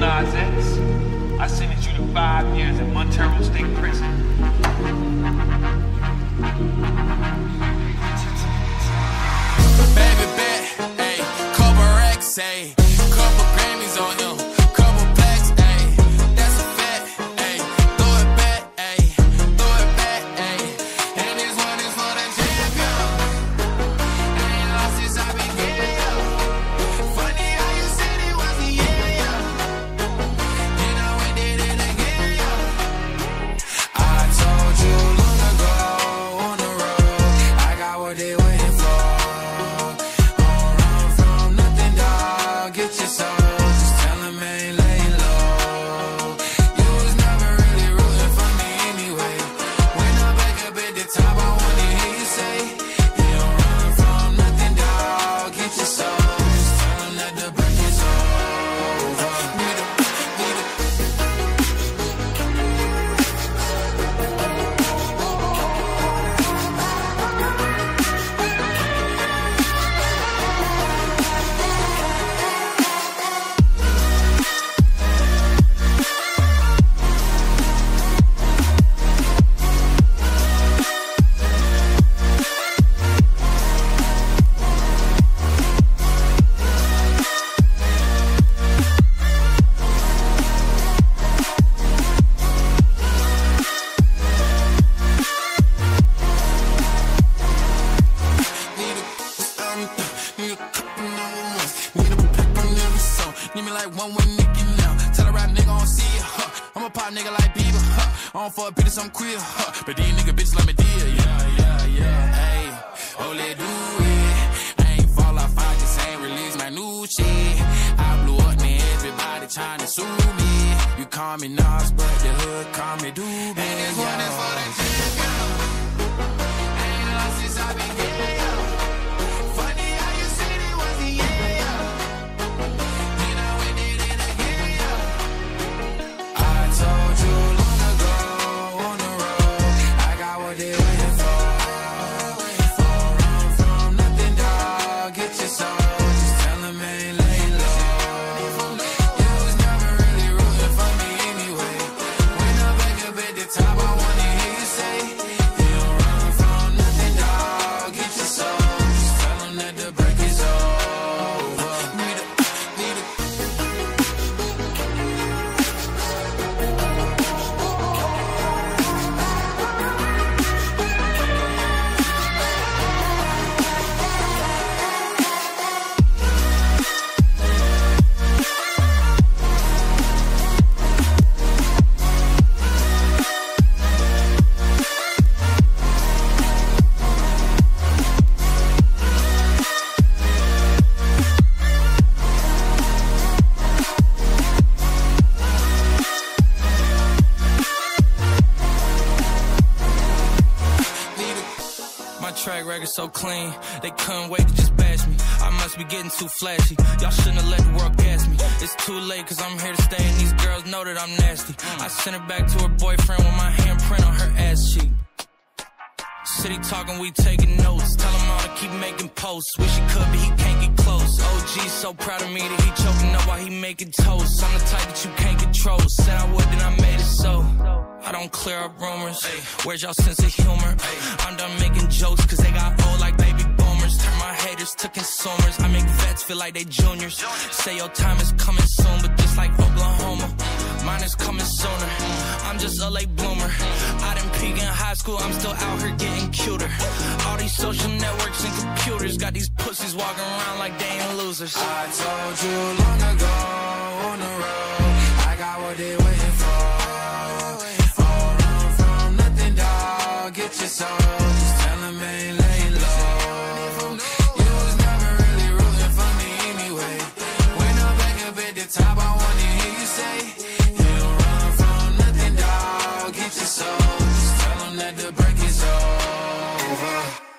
Nas X. I sentenced you to 5 years in Montero State Prison. Baby bet, ayy, couple racks, ayy, couple Grammys on him, couple plaques, ayy, that's a fact, ayy, throw it back, ayy, throw it back, ayy, and this one is for the champion. I ain't lost since I began, yo. Funny how you said it was the year, yo. You know we did it again, yo. I told you long ago on the road, I got what they waiting for. Get your soul, just tell him I ain't laying low. You was never really rooting for me anyway. When I'm back up at the top, I wanna hear you say, you don't run from nothing, dog. Get your soul, just tell him that the break is over. Need me like one with Nicky now. Tell a rap nigga I don't see it, huh? I'm a pop nigga like Bieber, huh? I don't fuck bitches, I'm queer, huh? But these nigga bitches let me deal, yeah. Hey, oh, let do it. I ain't fall off, I just ain't release my new shit. I blew up, man, everybody trying to sue me. You call me Nas, but the hood call me Doobie. And this one is for the champion. I ain't lost since I began, yo. Funny how you said it was the year, yo. Told you long ago on the road, I got what they waiting for. Don't run from nothing, dog. Get your soul, just tell him I ain't laying low. You was never really rooting for me anyway. When I'm back up at the top, I wanna hear you say, you don't run from nothing, dog. Get your soul, just tell him that the break is over. Track record so clean, they couldn't wait to just bash me. I must be getting too flashy. Y'all shouldn't have let the world gas me. It's too late cause I'm here to stay and these girls know that I'm nasty. I sent her back to her boyfriend with my handprint on her ass cheek. City talking, we taking notes. Tell him all to keep making posts. Wish he could, but he can't get close. OG so proud of me that he choking up while he making toast. I'm the type that you can't control. Said I would, then I made it so. I don't clear up rumors. Where's y'all sense of humor? I'm done making jokes cause they got old like baby boomers. Turn my haters to consumers. I make vets feel like they juniors. Say your time is coming soon, but just like Oklahoma, mine is coming sooner. I'm just a late bloomer. I didn't peak in high school, I'm still out here getting cuter. All these social networks and computers got these pussies walking around like they ain't losers. I told you long ago on the road, I got what they waiting for. Don't run from nothing, dog. Get your soul, just tell him I ain't laying low. You was never really rooting for me anyway. When I'm back up at the top,